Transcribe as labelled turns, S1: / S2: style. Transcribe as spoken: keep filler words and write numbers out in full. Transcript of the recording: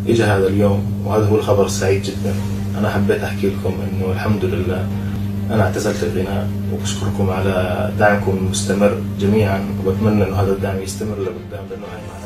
S1: اجى هذا اليوم، وهذا هو الخبر السعيد جدا. انا حبيت احكي لكم انه الحمد لله انا اعتزلت الغناء، وبشكركم على دعمكم المستمر جميعا، وبتمنى انه هذا الدعم يستمر لقدام، لانه